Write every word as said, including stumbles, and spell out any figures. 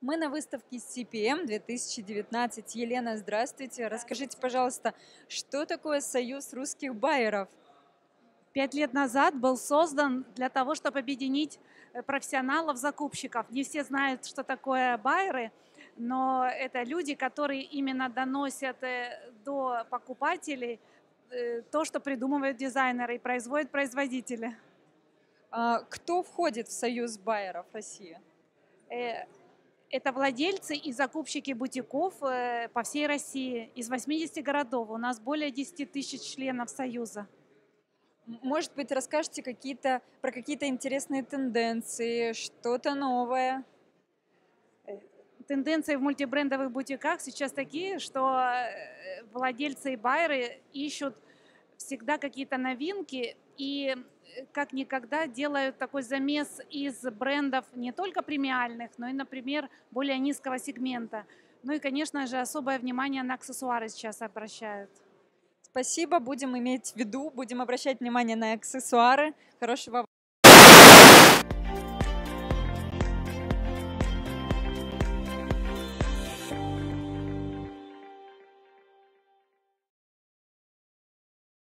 Мы на выставке си пи эм две тысячи девятнадцать. Елена, здравствуйте. Расскажите, пожалуйста, что такое Союз русских байеров? Пять лет назад был создан для того, чтобы объединить э, профессионалов-закупщиков. Не все знают, что такое байеры, но это люди, которые именно доносят э, до покупателей э, то, что придумывают дизайнеры и производят производители. А, Кто входит в Союз байеров России? Э, Это владельцы и закупщики бутиков э, по всей России, из восьмидесяти городов. У нас более десяти тысяч членов Союза. М, Может быть, расскажете какие-то, про какие-то интересные тенденции, что-то новое? Э, Тенденции в мультибрендовых бутиках сейчас такие, что э, владельцы и байеры ищут всегда какие-то новинки и э, как никогда делают такой замес из брендов не только премиальных, но и, например, более низкого сегмента. Ну и, конечно же, особое внимание на аксессуары сейчас обращают. Спасибо, будем иметь в виду, будем обращать внимание на аксессуары. Хорошего